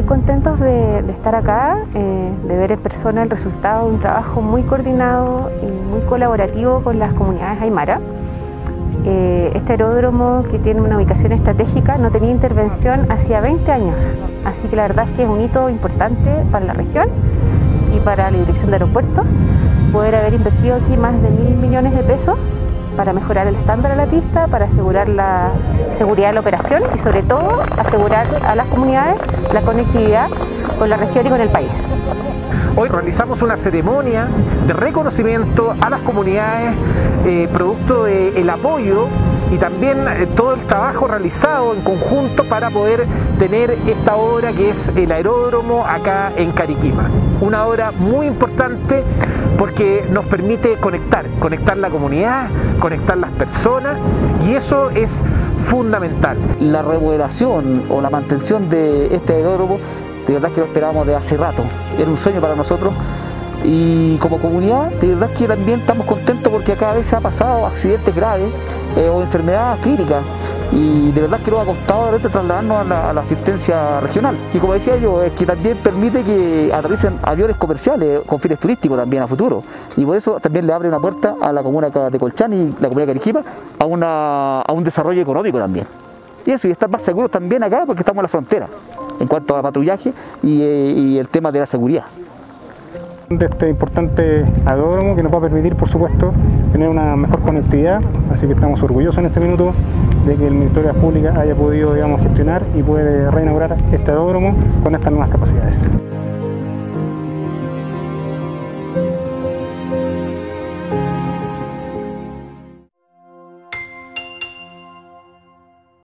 contentos de estar acá, de ver en persona el resultado de un trabajo muy coordinado y muy colaborativo con las comunidades aymara. Este aeródromo, que tiene una ubicación estratégica, no tenía intervención hacía 20 años, así que la verdad es que es un hito importante para la región y para la Dirección de Aeropuertos poder haber invertido aquí más de 1.000 millones de pesos para mejorar el estándar de la pista, para asegurar la seguridad de la operación y sobre todo asegurar a las comunidades la conectividad con la región y con el país. Hoy realizamos una ceremonia de reconocimiento a las comunidades, producto del apoyo y también todo el trabajo realizado en conjunto para poder tener esta obra que es el aeródromo acá en Cariquima. Una obra muy importante porque nos permite conectar la comunidad, conectar las personas, y eso es fundamental. La remodelación o la mantención de este aeródromo, de verdad que lo esperábamos de hace rato, era un sueño para nosotros. Y como comunidad, de verdad que también estamos contentos porque cada vez se ha pasado accidentes graves o enfermedades críticas, y de verdad que nos ha costado trasladarnos a la asistencia regional. Y como decía yo, es que también permite que aterricen aviones comerciales con fines turísticos también a futuro, y por eso también le abre una puerta a la comuna de Colchán y la comuna de Cariquima a un desarrollo económico también. Y eso, y estar más seguros también acá porque estamos en la frontera en cuanto a patrullaje y el tema de la seguridad. De este importante aeródromo que nos va a permitir, por supuesto, tener una mejor conectividad, así que estamos orgullosos en este minuto de que el Ministerio de Obras Públicas haya podido, gestionar y puede reinaugurar este aeródromo con estas nuevas capacidades.